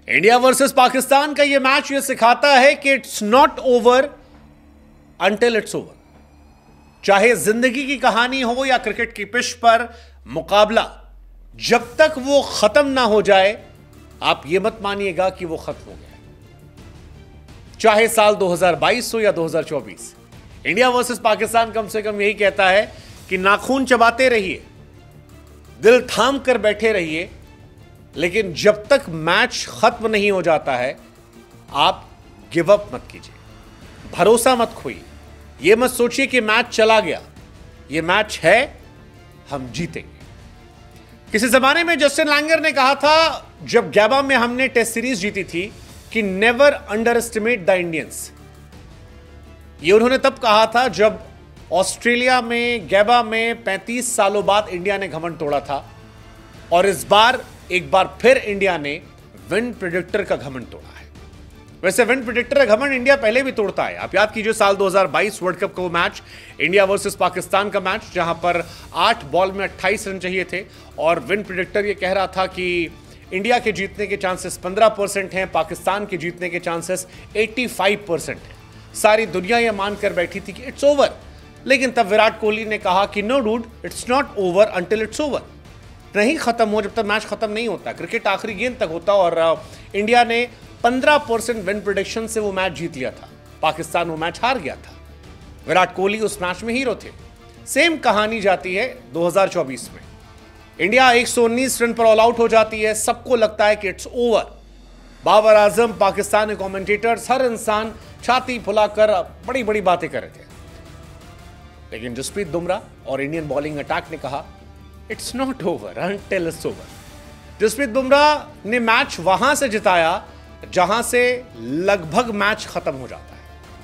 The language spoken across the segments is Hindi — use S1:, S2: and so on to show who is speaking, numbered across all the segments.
S1: इंडिया वर्सेस पाकिस्तान का यह मैच यह सिखाता है कि it's not over until it's over. चाहे जिंदगी की कहानी हो या क्रिकेट की पिच पर मुकाबला, जब तक वो खत्म ना हो जाए आप यह मत मानिएगा कि वो खत्म हो गया। चाहे साल 2022 हो या 2024, इंडिया वर्सेस पाकिस्तान कम से कम यही कहता है कि नाखून चबाते रहिए, दिल थाम कर बैठे रहिए, लेकिन जब तक मैच खत्म नहीं हो जाता है आप गिव अप मत कीजिए, भरोसा मत खोइए। यह मत सोचिए कि मैच चला गया, यह मैच है, हम जीतेंगे। किसी जमाने में जस्टिन लैंगर ने कहा था, जब गैबा में हमने टेस्ट सीरीज जीती थी, कि never underestimate the Indians. यह उन्होंने तब कहा था जब ऑस्ट्रेलिया में गैबा में 35 सालों बाद इंडिया ने घमंड तोड़ा था, और इस बार एक बार फिर इंडिया ने विन प्रेडिक्टर का घमंड तोड़ा है। वैसे विन प्रेडिक्टर का घमंड इंडिया पहले भी तोड़ता है। आप याद कीजिए साल 2022 वर्ल्ड कप का वो मैच, इंडिया वर्सेस पाकिस्तान का मैच, जहां पर 8 बॉल में 28 रन चाहिए थे, और विन प्रेडिक्टर ये कह रहा था कि इंडिया के जीतने के चांसेस 15% हैं, पाकिस्तान के जीतने के चांसेस 85% हैं। सारी दुनिया यह मानकर बैठी थी कि इट्स ओवर, लेकिन तब विराट कोहली ने कहा कि no dude, it's not over until it's over. नहीं खत्म हो जब तक मैच खत्म नहीं होता। क्रिकेट आखिरी गेंद तक होता, और इंडिया ने 15% विन प्रेडिक्शन से वो मैच जीत लिया था। पाकिस्तान वो मैच हार गया था। विराट कोहली उस मैच में हीरो थे। सेम कहानी जाती है 2024 में। इंडिया 119 रन पर ऑल आउट हो जाती है, सबको लगता है कि इट्स ओवर। बाबर आजम, पाकिस्तान के कमेंटेटर्स, हर इंसान छाती फुलाकर बड़ी बड़ी बातें कर रहे थे, लेकिन जसप्रीत बुमराह और इंडियन बॉलिंग अटैक ने कहा it's not over until it's over. Jasprit Bumrah ने मैच वहां से जिताया जहां से लगभग मैच खत्म हो जाता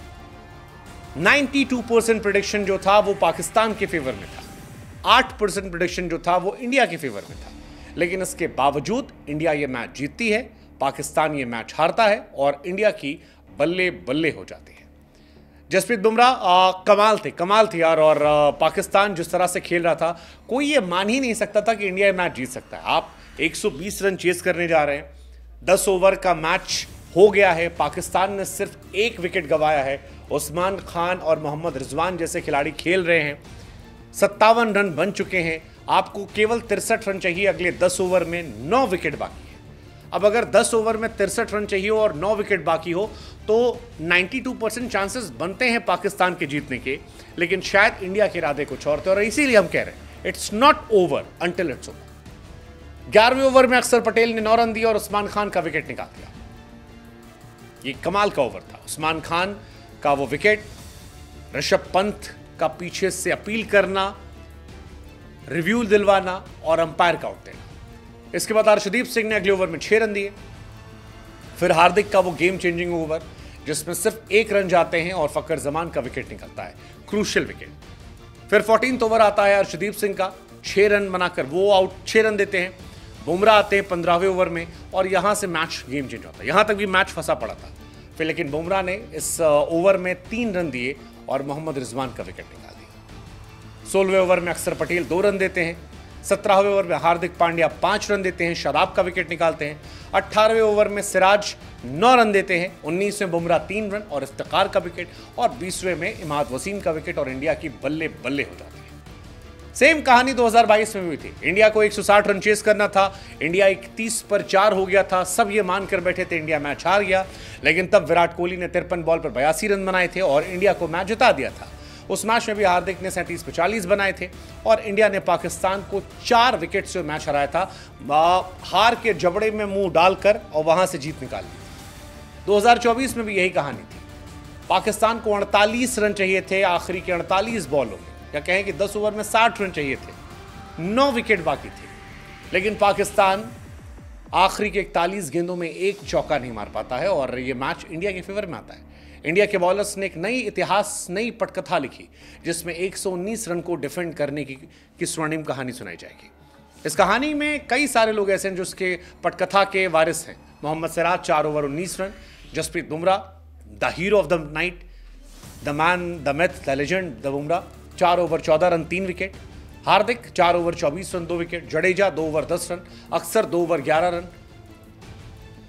S1: है। 92% प्रेडिक्शन जो था वो पाकिस्तान के फेवर में था, 8% प्रेडिक्शन जो था वो इंडिया के फेवर में था, लेकिन इसके बावजूद इंडिया ये मैच जीतती है, पाकिस्तान ये मैच हारता है, और इंडिया की बल्ले बल्ले हो जाती है। जसप्रीत बुमराह कमाल थे यार, और पाकिस्तान जिस तरह से खेल रहा था, कोई ये मान ही नहीं सकता था कि इंडिया ये मैच जीत सकता है। आप 120 रन चेस करने जा रहे हैं, 10 ओवर का मैच हो गया है, पाकिस्तान ने सिर्फ 1 विकेट गंवाया है, उस्मान खान और मोहम्मद रिजवान जैसे खिलाड़ी खेल रहे हैं, 57 रन बन चुके हैं, आपको केवल 63 रन चाहिए अगले 10 ओवर में, 9 विकेट बाकी है। अब अगर 10 ओवर में 63 रन चाहिए और 9 विकेट बाकी हो तो 92% चांसेस बनते हैं पाकिस्तान के जीतने के, लेकिन शायद इंडिया के इरादे कुछ और थे, और इसीलिए हम कह रहे हैं it's not over until it's over. 11वें ओवर में अक्षर पटेल ने 9 रन दिए और उस्मान खान का विकेट निकाल दिया। ये कमाल का ओवर था। उस्मान खान का वो विकेट, ऋषभ पंत का पीछे से अपील करना, रिव्यू दिलवाना और अंपायर का आउट देना। इसके बाद अर्शदीप सिंह ने अगले ओवर में 6 रन दिए। फिर हार्दिक का वो गेम चेंजिंग ओवर जिसमें सिर्फ 1 रन जाते हैं और फकर जमान का विकेट निकलता है, क्रूशियल विकेट। फिर 14th ओवर आता है अर्शदीप सिंह का, 6 रन बनाकर वो आउट, 6 रन देते हैं। बुमराह आते हैं 15वें ओवर में, और यहां से मैच गेम चेंज होता है। यहां तक भी मैच फंसा पड़ा था, फिर लेकिन बुमराह ने इस ओवर में 3 रन दिए और मोहम्मद रिजवान का विकेट निकाल दिया। 16वें ओवर में अक्षर पटेल 2 रन देते हैं। 17वें ओवर में हार्दिक पांड्या 5 रन देते हैं, शादाब का विकेट निकालते हैं। 18वें ओवर में सिराज 9 रन देते हैं। 19वें बुमराह 3 रन और इफ्तिकार का विकेट, और 20वें में इमाद वसीम का विकेट, और इंडिया की बल्ले बल्ले हो जाती है। सेम कहानी 2022 में भी थी। इंडिया को 160 रन चेस करना था, इंडिया 31 पर 4 हो गया था, सब ये मानकर बैठे थे इंडिया मैच हार गया, लेकिन तब विराट कोहली ने 53 बॉल पर 82 रन बनाए थे और इंडिया को मैच जिता दिया था। उस मैच में भी हार्दिक ने 37 पर 40 बनाए थे, और इंडिया ने पाकिस्तान को 4 विकेट से मैच हराया था, हार के जबड़े में मुंह डालकर, और वहां से जीत निकाल ली। 2024 में भी यही कहानी थी। पाकिस्तान को 48 रन चाहिए थे आखिरी के 48 बॉलों में, या कहें कि 10 ओवर में 60 रन चाहिए थे, 9 विकेट बाकी थे, लेकिन पाकिस्तान आखिरी के 41 गेंदों में 1 चौका नहीं मार पाता है, और यह मैच इंडिया के फेवर में आता है। इंडिया के बॉलर्स ने एक नई पटकथा लिखी, जिसमें 119 रन को डिफेंड करने की स्वर्णिम कहानी सुनाई जाएगी। इस कहानी में कई सारे लोग ऐसे हैं जो उसके पटकथा के वारिस हैं। Mohammed Siraj 4 over 19 run, Jasprit Bumrah the hero of the night, the man, the myth, the legend, the Bumrah 4 over 14 run 3 wicket, Hardik 4 over 24 run 2 wicket, Jadeja 2 over 10 run, Axar 2 over 11 run,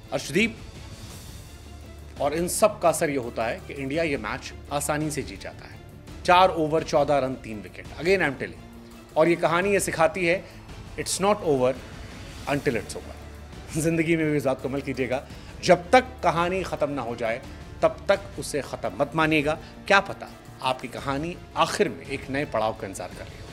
S1: Arshdeep, और इन सब का असर यह होता है कि इंडिया ये मैच आसानी से जीत जाता है। 4 over 14 run 3 wicket. Again I am telling, और ये कहानी ये सिखाती है it's not over until it's over. जिंदगी में भी इस बात को अमल कीजिएगा, जब तक कहानी खत्म ना हो जाए तब तक उसे खत्म मत मानिएगा। क्या पता आपकी कहानी आखिर में एक नए पड़ाव का इंतजार कर रही हो।